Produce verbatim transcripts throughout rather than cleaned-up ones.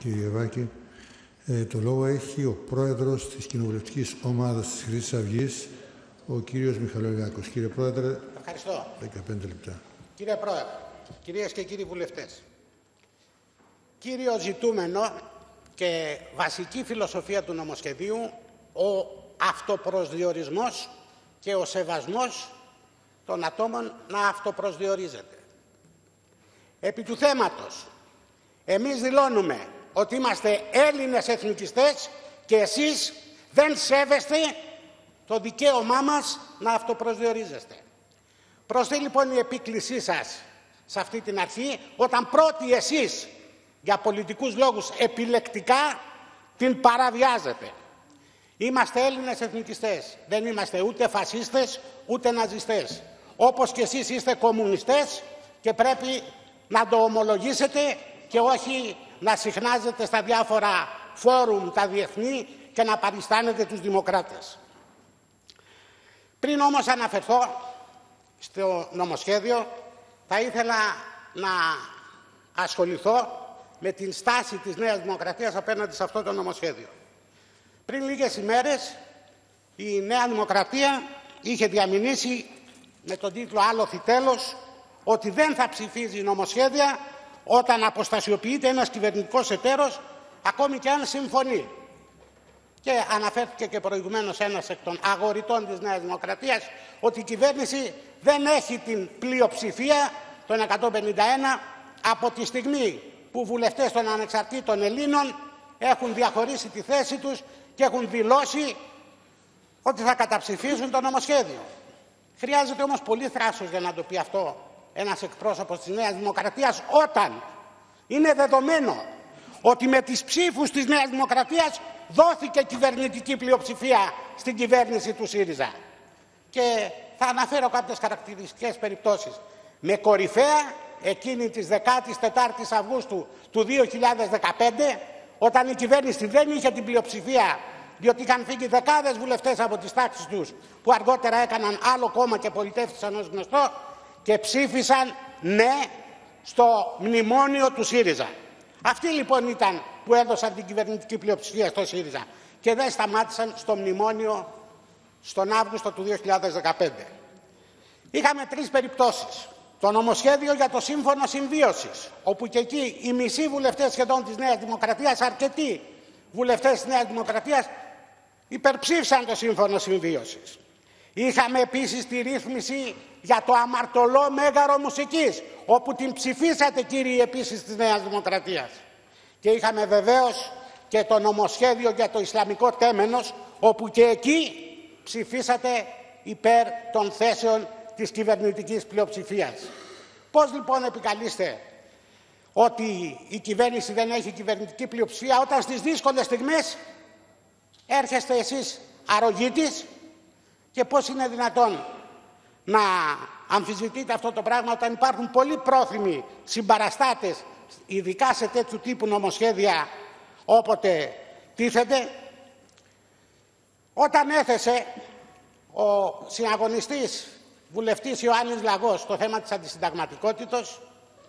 κύριε Βάκη. Ε, το λόγο έχει ο πρόεδρος της κοινοβουλευτικής ομάδας της Χρυσής Αυγής, ο κύριος Μιχαλολιάκος. Κύριε Πρόεδρε, ευχαριστώ. δεκαπέντε λεπτά. Κύριε Πρόεδρε, κυρίες και κύριοι βουλευτές, κύριο ζητούμενο και βασική φιλοσοφία του νομοσχεδίου ο αυτοπροσδιορισμός και ο σεβασμός των ατόμων να αυτοπροσδιορίζεται. Επί του θέματος, εμείς δηλώνουμε ότι είμαστε Έλληνες εθνικιστές και εσείς δεν σέβεστε το δικαίωμά μας να αυτοπροσδιορίζεστε. Προστεί λοιπόν η επίκλησή σας σε αυτή την αρχή, όταν πρώτοι εσείς για πολιτικούς λόγους επιλεκτικά την παραβιάζετε. Είμαστε Έλληνες εθνικιστές, δεν είμαστε ούτε φασίστες ούτε ναζιστές. Όπως και εσείς είστε κομμουνιστές και πρέπει να το ομολογήσετε και όχι να συχνάζετε στα διάφορα φόρουμ τα διεθνή και να παριστάνετε τους δημοκράτες. Πριν όμως αναφερθώ στο νομοσχέδιο, θα ήθελα να ασχοληθώ με την στάση της Νέας Δημοκρατίας απέναντι σε αυτό το νομοσχέδιο. Πριν λίγες ημέρες η Νέα Δημοκρατία είχε διαμηνήσει με τον τίτλο «Άλοθη τέλος» ότι δεν θα ψηφίζει νομοσχέδια όταν αποστασιοποιείται ένας κυβερνητικός εταίρος, ακόμη και αν συμφωνεί. Και αναφέρθηκε και προηγουμένως ένας εκ των αγοριτών της Νέας Δημοκρατίας ότι η κυβέρνηση δεν έχει την πλειοψηφία των εκατόν πενήντα ένα από τη στιγμή που βουλευτές των ανεξαρτήτων Ελλήνων έχουν διαχωρίσει τη θέση τους και έχουν δηλώσει ότι θα καταψηφίσουν το νομοσχέδιο. Χρειάζεται όμως πολύ θράσος για να το πει αυτό ένας εκπρόσωπος της Νέας Δημοκρατίας, όταν είναι δεδομένο ότι με τις ψήφους της Νέας Δημοκρατίας δόθηκε κυβερνητική πλειοψηφία στην κυβέρνηση του ΣΥΡΙΖΑ. Και θα αναφέρω κάποιες χαρακτηριστικές περιπτώσεις. Με κορυφαία εκείνη της δεκάτης τετάρτης Αυγούστου του δύο χιλιάδες δεκαπέντε, όταν η κυβέρνηση δεν είχε την πλειοψηφία, διότι είχαν φύγει δεκάδες βουλευτές από τις τάξεις τους, που αργότερα έκαναν άλλο κόμμα και πολιτεύτησαν ως γνωστό, και ψήφισαν ναι στο μνημόνιο του ΣΥΡΙΖΑ. Αυτοί λοιπόν ήταν που έδωσαν την κυβερνητική πλειοψηφία στο ΣΥΡΙΖΑ και δεν σταμάτησαν στο μνημόνιο στον Αύγουστο του δύο χιλιάδες δεκαπέντε. Είχαμε τρεις περιπτώσεις. Το νομοσχέδιο για το σύμφωνο συμβίωσης, όπου και εκεί οι μισοί βουλευτές σχεδόν της Νέας Δημοκρατίας, αρκετοί βουλευτές της Νέας Δημοκρατίας, υπερψήφισαν το σύμφωνο συμβίωσης. Είχαμε επίσης τη ρύθμιση για το αμαρτωλό μέγαρο μουσικής, όπου την ψηφίσατε κύριοι επίσης της Νέας Δημοκρατίας. Και είχαμε βεβαίως και το νομοσχέδιο για το Ισλαμικό τέμενος, όπου και εκεί ψηφίσατε υπέρ των θέσεων της κυβερνητικής πλειοψηφίας. Πώς λοιπόν επικαλείστε ότι η κυβέρνηση δεν έχει κυβερνητική πλειοψηφία, όταν στις δύσκολες στιγμές έρχεστε εσείς αρρωγοί της, και πώς είναι δυνατόν να αμφισβητείτε αυτό το πράγμα όταν υπάρχουν πολύ πρόθυμοι συμπαραστάτες, ειδικά σε τέτοιου τύπου νομοσχέδια όποτε τίθεται. Όταν έθεσε ο συναγωνιστής βουλευτής Ιωάννης Λαγός το θέμα της αντισυνταγματικότητος,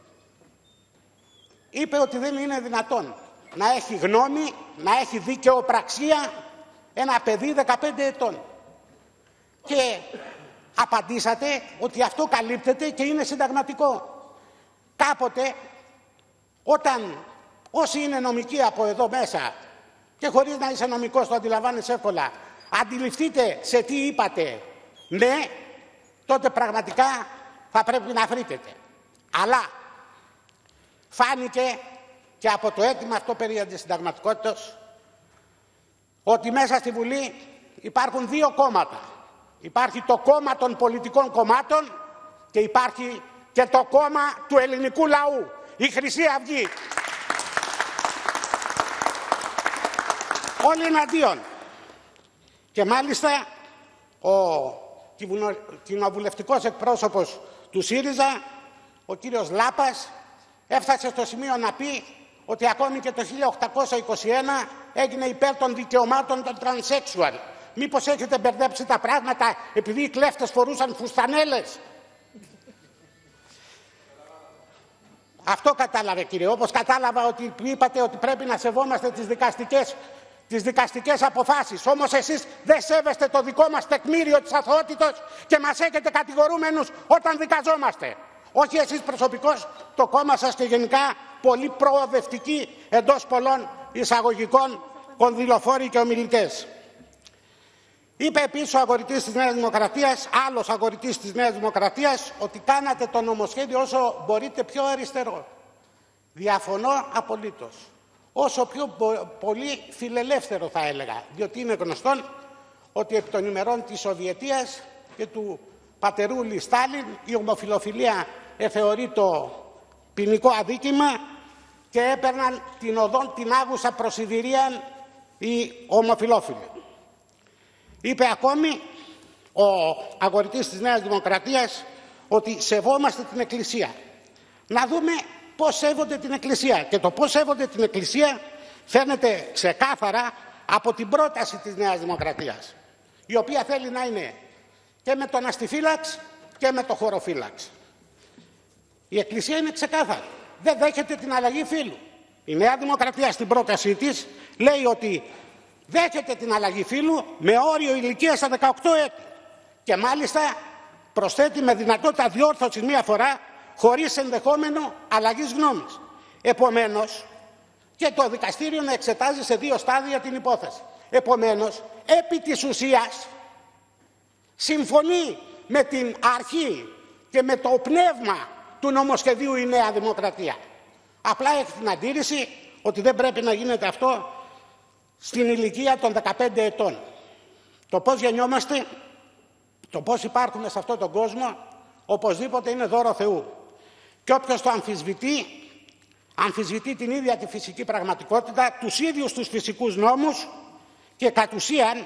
είπε ότι δεν είναι δυνατόν να έχει γνώμη, να έχει δικαιοπραξία ένα παιδί δεκαπέντε ετών. Και απαντήσατε ότι αυτό καλύπτεται και είναι συνταγματικό. Κάποτε, όταν όσοι είναι νομικοί από εδώ μέσα και χωρίς να είσαι νομικός το αντιλαμβάνεις εύκολα, αντιληφθείτε σε τι είπατε ναι, τότε πραγματικά θα πρέπει να φρύτετε. Αλλά φάνηκε και από το αίτημα αυτό περί αντισυνταγματικότητας ότι μέσα στη Βουλή υπάρχουν δύο κόμματα. Υπάρχει το κόμμα των πολιτικών κομμάτων και υπάρχει και το κόμμα του ελληνικού λαού, η Χρυσή Αυγή. Όλοι εναντίον. Και μάλιστα ο κοινοβουλευτικός εκπρόσωπος του ΣΥΡΙΖΑ, ο κύριος Λάπας, έφτασε στο σημείο να πει ότι ακόμη και το χίλια οκτακόσια είκοσι ένα έγινε υπέρ των δικαιωμάτων των τρανσέξουαλ. Μήπως έχετε μπερδέψει τα πράγματα επειδή οι κλέφτες φορούσαν φουστανέλες? Αυτό κατάλαβε, κύριε. Όπως κατάλαβα ότι είπατε ότι πρέπει να σεβόμαστε τις δικαστικές, τις δικαστικές αποφάσεις. Όμως εσείς δεν σέβεστε το δικό μας τεκμήριο της αθωότητος και μας έχετε κατηγορούμενους όταν δικαζόμαστε. Όχι εσείς προσωπικώς, το κόμμα σας και γενικά πολύ προοδευτικοί εντός πολλών εισαγωγικών κονδυλοφόροι και ομιλητές. Είπε επίσης ο αγορητής της Νέας Δημοκρατίας, άλλος αγορητής της Νέας Δημοκρατίας, ότι κάνατε το νομοσχέδιο όσο μπορείτε πιο αριστερό. Διαφωνώ απολύτως. Όσο πιο πολύ φιλελεύθερο θα έλεγα, διότι είναι γνωστόν ότι επί των ημερών της Σοβιετίας και του πατερούλη Στάλιν η ομοφιλοφιλία εθεωρεί το ποινικό αδίκημα και έπαιρναν την οδόν την άγουσα προσιδηρία οι ομοφιλόφιλοι. Είπε ακόμη ο αγορητής της Νέας Δημοκρατίας ότι σεβόμαστε την Εκκλησία. Να δούμε πώς σέβονται την Εκκλησία. Και το πώς σέβονται την Εκκλησία φαίνεται ξεκάθαρα από την πρόταση της Νέας Δημοκρατίας, η οποία θέλει να είναι και με τον αστιφύλαξ και με το χωροφύλαξ. Η Εκκλησία είναι ξεκάθαρη. Δεν δέχεται την αλλαγή φύλου. Η Νέα Δημοκρατία στην πρότασή της λέει ότι δέχεται την αλλαγή φύλου με όριο ηλικίας στα δεκαοκτώ έτη και μάλιστα προσθέτει με δυνατότητα διόρθωσης μία φορά χωρίς ενδεχόμενο αλλαγής γνώμης. Επομένως, και το δικαστήριο να εξετάζει σε δύο στάδια την υπόθεση. Επομένως, επί της ουσίας συμφωνεί με την αρχή και με το πνεύμα του νομοσχεδίου η Νέα Δημοκρατία. Απλά έχει την αντίρρηση ότι δεν πρέπει να γίνεται αυτό στην ηλικία των δεκαπέντε ετών. Το πώς γεννιόμαστε, το πώς υπάρχουμε σε αυτόν τον κόσμο, οπωσδήποτε είναι δώρο Θεού. Και όποιος το αμφισβητεί, αμφισβητεί την ίδια τη φυσική πραγματικότητα, τους ίδιους τους φυσικούς νόμους και κατ' ουσίαν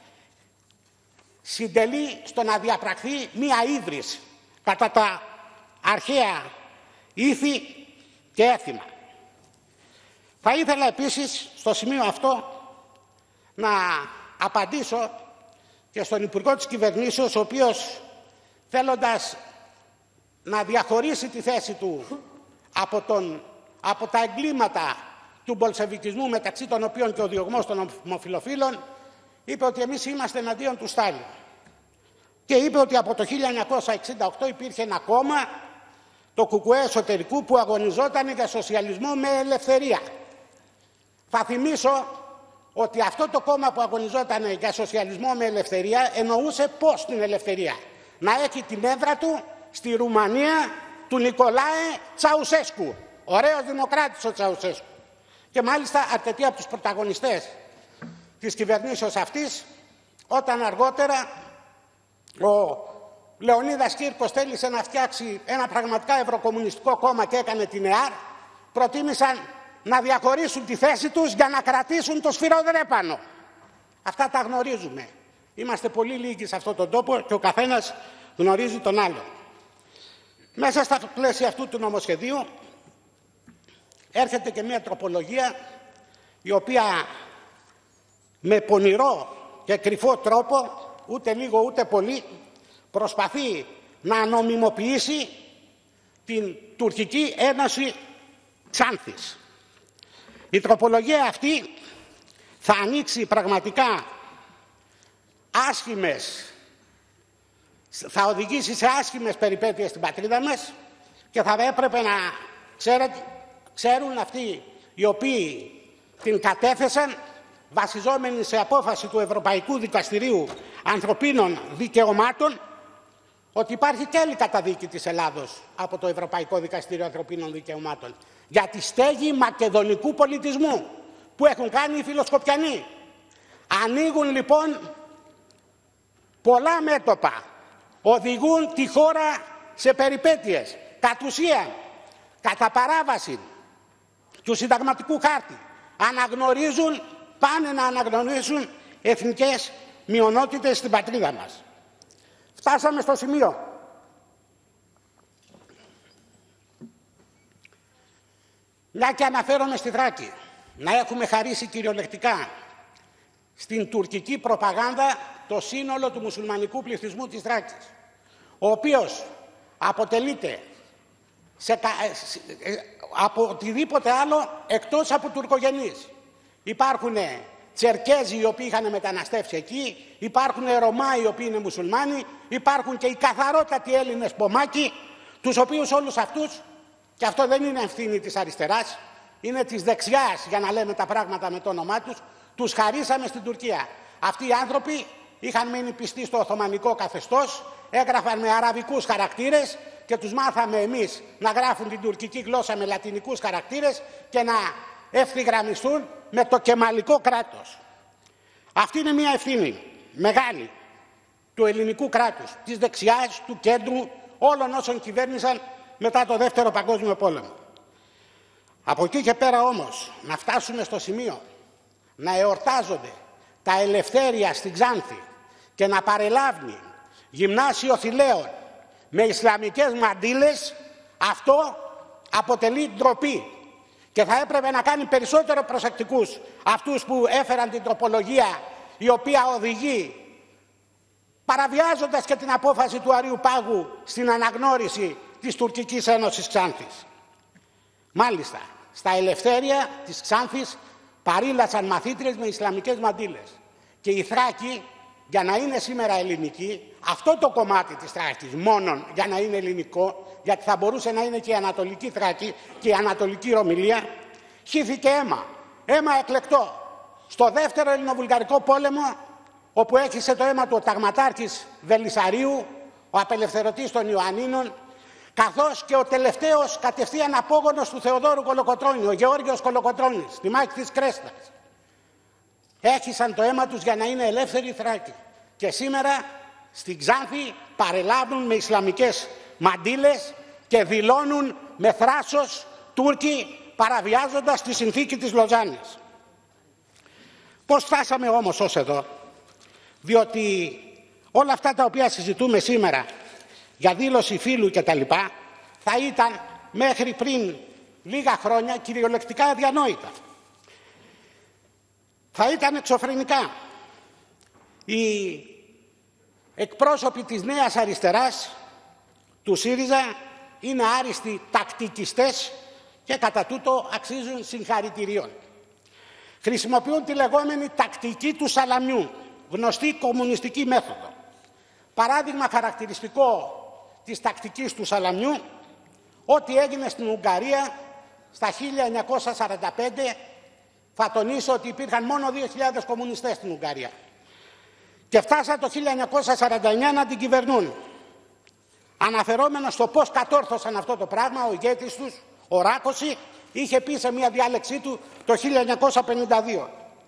συντελεί στο να διαπραχθεί μία ύβρις κατά τα αρχαία ήθη και έθιμα. Θα ήθελα επίσης στο σημείο αυτό να απαντήσω και στον Υπουργό της Κυβερνήσεως, ο οποίος θέλοντας να διαχωρίσει τη θέση του από, τον, από τα εγκλήματα του μπολσεβικισμού, μεταξύ των οποίων και ο διωγμός των ομοφυλοφίλων, είπε ότι εμείς είμαστε εναντίον του Στάλιν. Και είπε ότι από το χίλια εννιακόσια εξήντα οκτώ υπήρχε ένα κόμμα, το Κουκουέ Εσωτερικού, που αγωνιζόταν για σοσιαλισμό με ελευθερία. Θα θυμίσω ότι αυτό το κόμμα που αγωνιζόταν για σοσιαλισμό με ελευθερία εννοούσε πώς την ελευθερία? Να έχει την έδρα του στη Ρουμανία του Νικολάε Τσαουσέσκου. Ωραίος δημοκράτης ο Τσαουσέσκου. Και μάλιστα αρκετοί από τους πρωταγωνιστές της κυβερνήσεως αυτής, όταν αργότερα ο Λεωνίδας Κύρκος θέλησε να φτιάξει ένα πραγματικά ευρωκομμουνιστικό κόμμα και έκανε την ΕΑΡ, προτίμησαν να διαχωρίσουν τη θέση τους για να κρατήσουν το σφυροδρέπανο. Αυτά τα γνωρίζουμε. Είμαστε πολύ λίγοι σε αυτόν τον τόπο και ο καθένας γνωρίζει τον άλλον. Μέσα στα πλαίσια αυτού του νομοσχεδίου έρχεται και μια τροπολογία η οποία με πονηρό και κρυφό τρόπο, ούτε λίγο ούτε πολύ, προσπαθεί να νομιμοποιήσει την Τουρκική Ένωση Ξάνθης. Η τροπολογία αυτή θα ανοίξει πραγματικά άσχημες, θα οδηγήσει σε άσχημες περιπέτειες στην πατρίδα μας και θα έπρεπε να ξέρετε, ξέρουν αυτοί οι οποίοι την κατέθεσαν, βασιζόμενοι σε απόφαση του Ευρωπαϊκού Δικαστηρίου Ανθρωπίνων Δικαιωμάτων, ότι υπάρχει και άλλη καταδίκη της Ελλάδος από το Ευρωπαϊκό Δικαστήριο Ανθρωπίνων Δικαιωμάτων για τη στέγη μακεδονικού πολιτισμού που έχουν κάνει οι φιλοσκοπιανοί. Ανοίγουν λοιπόν πολλά μέτωπα, οδηγούν τη χώρα σε περιπέτειες, κατ' ουσίαν, κατά παράβαση του συνταγματικού χάρτη. Αναγνωρίζουν, πάνε να αναγνωρίσουν εθνικές μειονότητες στην πατρίδα μας. Φτάσαμε στο σημείο μια και αναφέρομαι στη Θράκη, να έχουμε χαρίσει κυριολεκτικά στην τουρκική προπαγάνδα το σύνολο του μουσουλμανικού πληθυσμού της Θράκης, ο οποίος αποτελείται σε, από οτιδήποτε άλλο εκτός από τουρκογενείς. Υπάρχουν Τσερκέζοι οι οποίοι είχαν μεταναστεύσει εκεί, υπάρχουν Ρωμά οι οποίοι είναι μουσουλμάνοι, υπάρχουν και οι καθαρότατοι Έλληνες Πομάκοι, τους οποίους όλους αυτούς, και αυτό δεν είναι ευθύνη της αριστεράς, είναι της δεξιάς, για να λέμε τα πράγματα με το όνομά τους, τους χαρίσαμε στην Τουρκία. Αυτοί οι άνθρωποι είχαν μείνει πιστοί στο Οθωμανικό καθεστώς, έγραφαν με αραβικούς χαρακτήρες και τους μάθαμε εμείς να γράφουν την τουρκική γλώσσα με λατινικούς χαρακτήρες και να ευθυγραμμιστούν με το κεμαλικό κράτος. Αυτή είναι μια ευθύνη μεγάλη του ελληνικού κράτους, της δεξιάς, του κέντρου, όλων όσων κυβέρνησαν μετά το Δεύτερο Παγκόσμιο Πόλεμο. Από εκεί και πέρα όμως να φτάσουμε στο σημείο να εορτάζονται τα ελευθέρια στην Ξάνθη και να παρελάβει γυμνάσιο θηλαίων με ισλαμικές μαντήλες, αυτό αποτελεί ντροπή και θα έπρεπε να κάνει περισσότερο προσεκτικούς αυτούς που έφεραν την τροπολογία η οποία οδηγεί, παραβιάζοντας και την απόφαση του Αρείου Πάγου, στην αναγνώριση της Τουρκικής Ένωσης Ξάνθης. Μάλιστα, στα ελευθέρια της Ξάνθης παρήλασαν μαθήτριες με ισλαμικές μαντήλες. Και η Θράκη, για να είναι σήμερα ελληνική, αυτό το κομμάτι της Θράκης μόνον για να είναι ελληνικό, γιατί θα μπορούσε να είναι και η Ανατολική Θράκη και η Ανατολική Ρωμυλία, χύθηκε αίμα, αίμα εκλεκτό. Στο δεύτερο Ελληνοβουλγαρικό πόλεμο, όπου έχισε το αίμα του ο ταγματάρχης Βελισσαρίου, ο απελευθερωτής των Ιωαννίνων, καθώς και ο τελευταίος κατευθείαν απόγονος του Θεοδόρου Κολοκοτρώνη, ο Γεώργιος Κολοκοτρώνης, στη μάχη της Κρέστας. Έχισαν το αίμα τους για να είναι ελεύθεροι οι Θράκοι. Και σήμερα στην Ξάνθη παρελάβουν με ισλαμικές μαντήλες και δηλώνουν με θράσος Τούρκοι, παραβιάζοντας τη συνθήκη της Λοζάνης. Πώς φτάσαμε όμως ως εδώ? Διότι όλα αυτά τα οποία συζητούμε σήμερα για δήλωση φίλου και τα λοιπά, θα ήταν μέχρι πριν λίγα χρόνια κυριολεκτικά αδιανόητα. Θα ήταν εξωφρενικά. Οι εκπρόσωποι της Νέας Αριστεράς, του ΣΥΡΙΖΑ, είναι άριστοι τακτικιστές και κατά τούτο αξίζουν συγχαρητηρίων. Χρησιμοποιούν τη λεγόμενη τακτική του σαλαμιού, γνωστή κομμουνιστική μέθοδο. Παράδειγμα χαρακτηριστικό της τακτικής του σαλαμιού, ό,τι έγινε στην Ουγγαρία στα χίλια εννιακόσια σαράντα πέντε, θα τονίσω ότι υπήρχαν μόνο δύο χιλιάδες κομμουνιστές στην Ουγγαρία. Και φτάσαν το χίλια εννιακόσια σαράντα εννιά να την κυβερνούν. Αναφερόμενος στο πώς κατόρθωσαν αυτό το πράγμα, ο ηγέτης τους, ο Ράκωση, είχε πει σε μια διάλεξή του το χίλια εννιακόσια πενήντα δύο.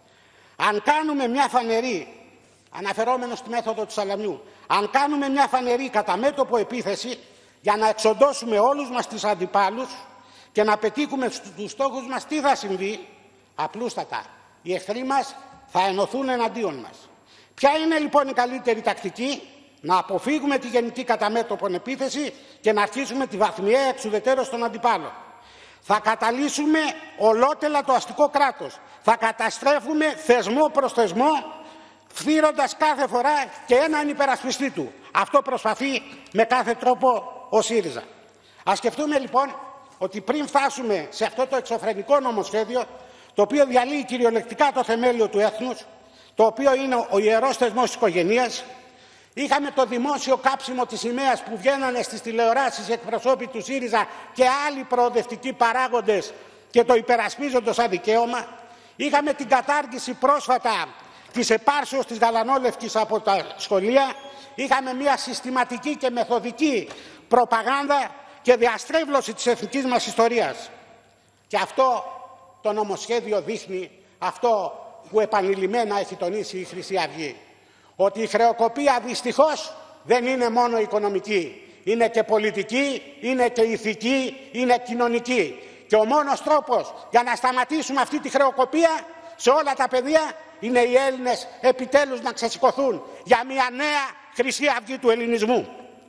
Αν κάνουμε μια φανερή, αναφερόμενος στη μέθοδο του σαλαμιού, αν κάνουμε μια φανερή κατά μέτωπο επίθεση για να εξοντώσουμε όλους μας τις αντιπάλους και να πετύχουμε τους στόχους μας, τι θα συμβεί? Απλούστατα, οι εχθροί μας θα ενωθούν εναντίον μας. Ποια είναι λοιπόν η καλύτερη τακτική? Να αποφύγουμε τη γενική κατά μέτωπον επίθεση και να αρχίσουμε τη βαθμιαία εξουδετερώση των αντιπάλων. Θα καταλύσουμε ολότελα το αστικό κράτος. Θα καταστρέφουμε θεσμό προς θεσμό, φθύροντας κάθε φορά και έναν υπερασπιστή του. Αυτό προσπαθεί με κάθε τρόπο ο ΣΥΡΙΖΑ. Ας σκεφτούμε λοιπόν ότι πριν φτάσουμε σε αυτό το εξωφρενικό νομοσχέδιο, το οποίο διαλύει κυριολεκτικά το θεμέλιο του έθνους, το οποίο είναι ο ιερός θεσμός της οικογένειας, είχαμε το δημόσιο κάψιμο της σημαίας που βγαίνανε στις τηλεοράσεις εκπροσώποι του ΣΥΡΙΖΑ και άλλοι προοδευτικοί παράγοντες και το υπερασπίζονται σαν δικαίωμα. Είχαμε την κατάργηση πρόσφατα της επάρσεως της γαλανόλευκης από τα σχολεία. Είχαμε μια συστηματική και μεθοδική προπαγάνδα και διαστρέβλωση της εθνικής μας ιστορίας. Και αυτό το νομοσχέδιο δείχνει αυτό που επανειλημμένα έχει τονίσει η Χρυσή Αυγή. Ότι η χρεοκοπία δυστυχώς δεν είναι μόνο οικονομική. Είναι και πολιτική, είναι και ηθική, είναι κοινωνική. Και ο μόνος τρόπος για να σταματήσουμε αυτή τη χρεοκοπία σε όλα τα πεδία είναι οι Έλληνες επιτέλους να ξεσηκωθούν για μια νέα Χρυσή Αυγή του ελληνισμού.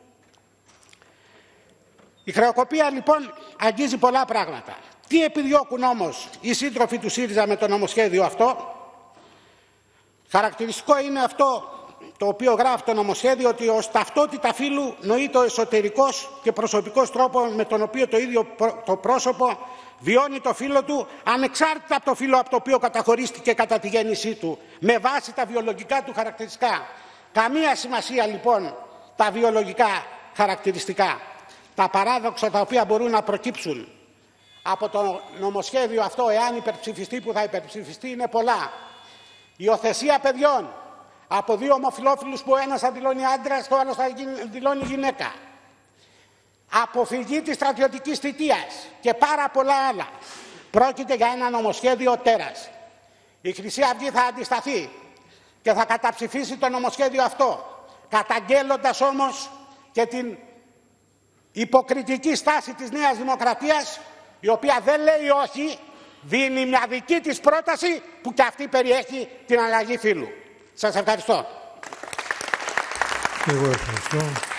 Η χρεοκοπία λοιπόν αγγίζει πολλά πράγματα. Τι επιδιώκουν όμως οι σύντροφοι του ΣΥΡΙΖΑ με το νομοσχέδιο αυτό? Χαρακτηριστικό είναι αυτό το οποίο γράφει το νομοσχέδιο, ότι ως ταυτότητα φύλου νοείται ο εσωτερικός και προσωπικός τρόπος με τον οποίο το ίδιο το πρόσωπο βιώνει το φύλο του, ανεξάρτητα από το φύλο από το οποίο καταχωρίστηκε κατά τη γέννησή του, με βάση τα βιολογικά του χαρακτηριστικά. Καμία σημασία λοιπόν τα βιολογικά χαρακτηριστικά. Τα παράδοξα τα οποία μπορούν να προκύψουν από το νομοσχέδιο αυτό, εάν υπερψηφιστεί, που θα υπερψηφιστεί, είναι πολλά. Υιοθεσία παιδιών από δύο ομοφυλόφιλους που ο ένας θα δηλώνει άντρας, το άλλος θα δηλώνει γυναίκα. Αποφυγή της στρατιωτικής θητείας και πάρα πολλά άλλα. Πρόκειται για ένα νομοσχέδιο τέρας. Η Χρυσή Αυγή θα αντισταθεί και θα καταψηφίσει το νομοσχέδιο αυτό, καταγγέλλοντας όμως και την υποκριτική στάση της Νέας Δημοκρατίας, η οποία δεν λέει όχι, δίνει μια δική της πρόταση που και αυτή περιέχει την αλλαγή φύλου. Σας ευχαριστώ. Εγώ ευχαριστώ.